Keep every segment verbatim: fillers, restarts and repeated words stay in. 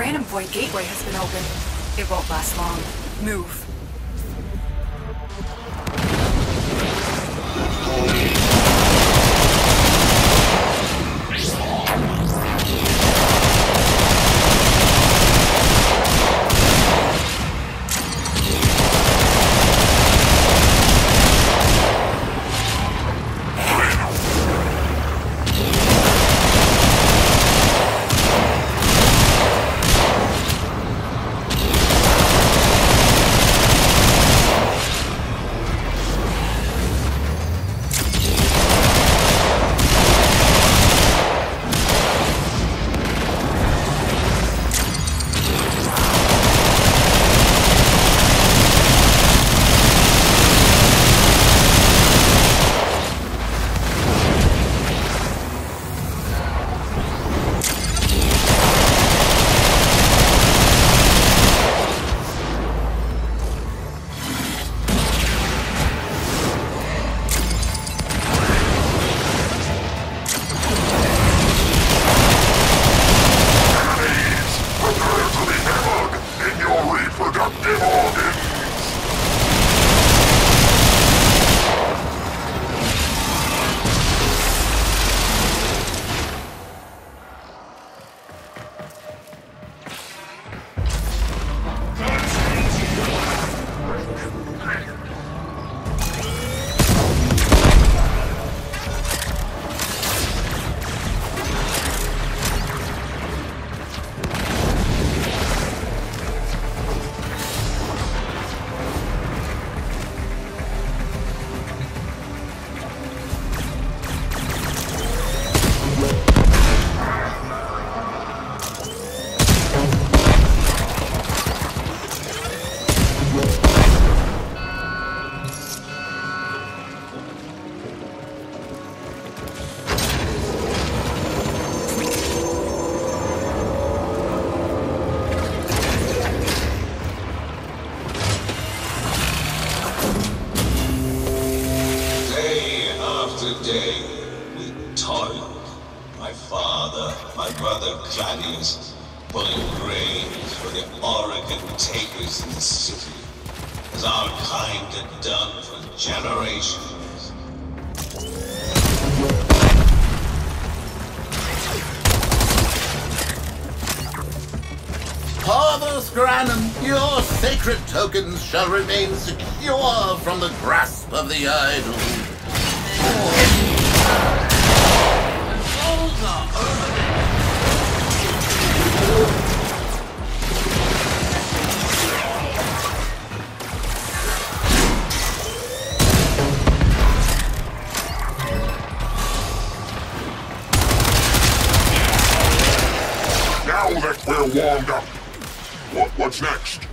Granum Void gateway has been opened. It won't last long. Move. Day, we toiled. My father, my brother Claudius, pulling graves for the Orokin takers in the city, as our kind had done for generations. Father Granum, your sacred tokens shall remain secure from the grasp of the idol. Now that we're warmed up, what, what's next?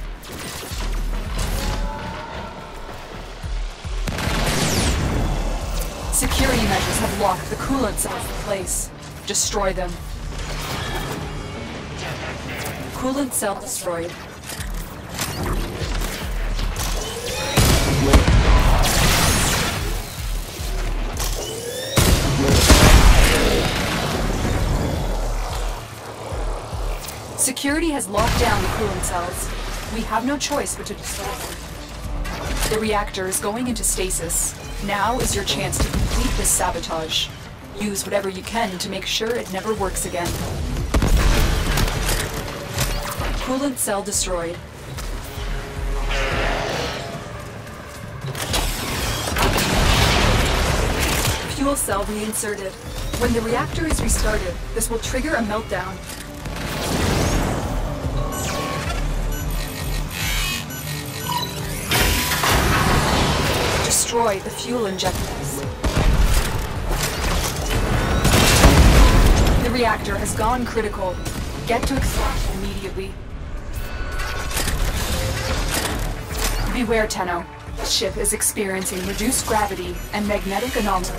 Security measures have locked the coolant cells in place. Destroy them. Coolant cell destroyed. Security has locked down the coolant cells. We have no choice but to destroy them. The reactor is going into stasis. Now is your chance to complete this sabotage. Use whatever you can to make sure it never works again. Coolant cell destroyed. Fuel cell reinserted. When the reactor is restarted, this will trigger a meltdown. Destroy the fuel injectors. The reactor has gone critical. Get to extraction immediately. Beware, Tenno. The ship is experiencing reduced gravity and magnetic anomalies.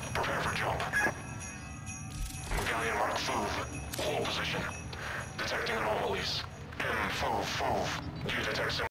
Prepare for jump. Galleon mark Fove. Hold position. Detecting anomalies. M Fove Fove. You detect